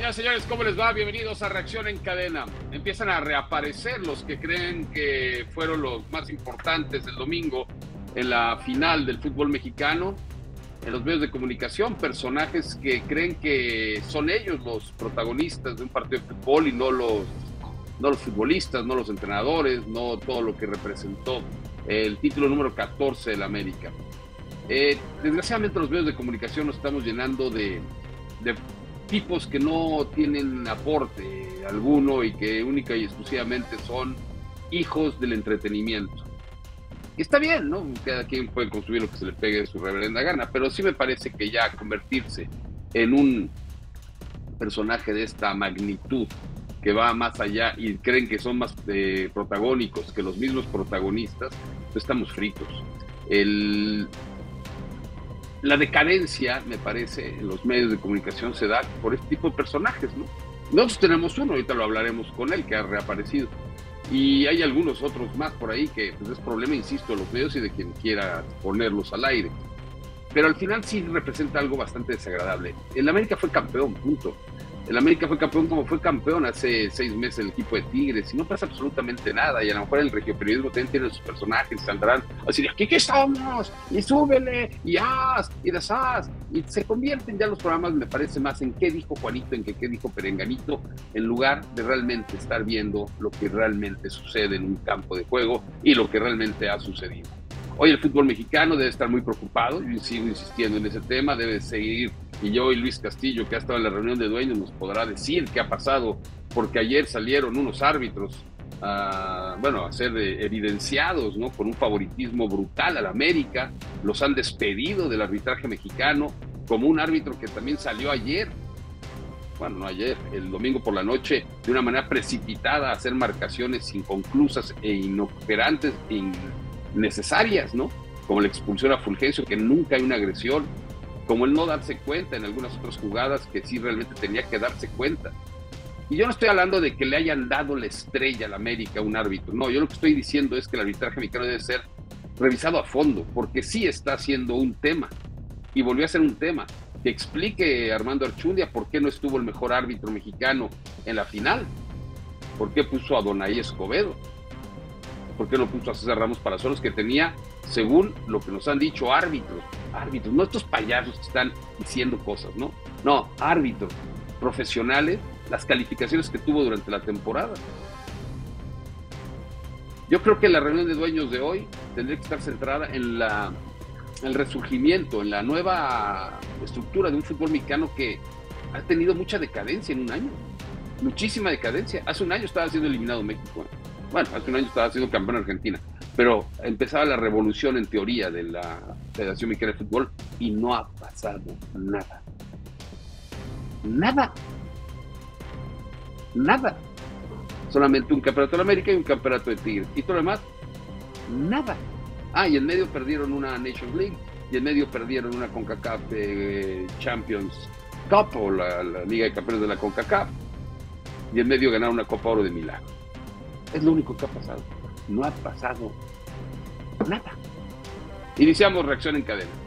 Señoras y señores, ¿cómo les va? Bienvenidos a Reacción en Cadena. Empiezan a reaparecer los que creen que fueron los más importantes el domingo en la final del fútbol mexicano. En los medios de comunicación, personajes que creen que son ellos los protagonistas de un partido de fútbol y no los futbolistas, no los entrenadores, no todo lo que representó el título número 14 del América. Desgraciadamente los medios de comunicación nos estamos llenando de tipos que no tienen aporte alguno y que única y exclusivamente son hijos del entretenimiento. Y está bien, ¿no? Cada quien puede construir lo que se le pegue de su reverenda gana, pero sí me parece que ya convertirse en un personaje de esta magnitud que va más allá y creen que son más protagónicos que los mismos protagonistas, pues estamos fritos. La decadencia, me parece, en los medios de comunicación se da por este tipo de personajes, ¿no? Nosotros tenemos uno, ahorita lo hablaremos con él, que ha reaparecido. Y hay algunos otros más por ahí que pues, es problema, insisto, de los medios y de quien quiera ponerlos al aire. Pero al final sí representa algo bastante desagradable. El América fue campeón, punto. El América fue campeón como fue campeón hace 6 meses el equipo de Tigres y no pasa absolutamente nada. Y a lo mejor el regioperiodismo también tiene sus personajes, saldrán así de aquí que estamos, y súbele, y haz, y deshaz. Y se convierten ya los programas, me parece, más en qué dijo Juanito, en qué dijo Perenganito, en lugar de realmente estar viendo lo que realmente sucede en un campo de juego y lo que realmente ha sucedido. Hoy el fútbol mexicano debe estar muy preocupado, yo sigo insistiendo en ese tema, debe seguir, y yo y Luis Castillo, que ha estado en la reunión de dueños, nos podrá decir qué ha pasado, porque ayer salieron unos árbitros a ser evidenciados, ¿no? Con un favoritismo brutal al América, los han despedido del arbitraje mexicano, como un árbitro que también salió ayer, bueno, no ayer, el domingo por la noche, de una manera precipitada a hacer marcaciones inconclusas e inoperantes, necesarias, ¿no? Como la expulsión a Fulgencio, que nunca hay una agresión, como el no darse cuenta en algunas otras jugadas que sí realmente tenía que darse cuenta. Y yo no estoy hablando de que le hayan dado la estrella al América a un árbitro, no, yo lo que estoy diciendo es que el arbitraje mexicano debe ser revisado a fondo, porque sí está siendo un tema, y volvió a ser un tema. Que explique Armando Archundia por qué no estuvo el mejor árbitro mexicano en la final, por qué puso a Donaí Escobedo, ¿por qué no puso a César Ramos Palazuelos, que tenía, según lo que nos han dicho, árbitros, no estos payasos que están diciendo cosas, no, árbitros profesionales, las calificaciones que tuvo durante la temporada? Yo creo que la reunión de dueños de hoy tendría que estar centrada en el resurgimiento, en la nueva estructura de un fútbol mexicano que ha tenido mucha decadencia en un año, muchísima decadencia. Hace un año estaba siendo eliminado México, bueno, hace un año estaba siendo campeón Argentina, pero empezaba la revolución en teoría de la Federación Mexicana de Fútbol y no ha pasado nada. Nada. Solamente un campeonato de América y un campeonato de Tigres. Y todo lo demás, nada. Y en medio perdieron una Nations League y en medio perdieron una CONCACAF Champions Cup o la Liga de Campeones de la CONCACAF y en medio ganaron una Copa Oro de milagro. Es lo único que ha pasado. No ha pasado nada. Iniciamos Reacción en Cadena.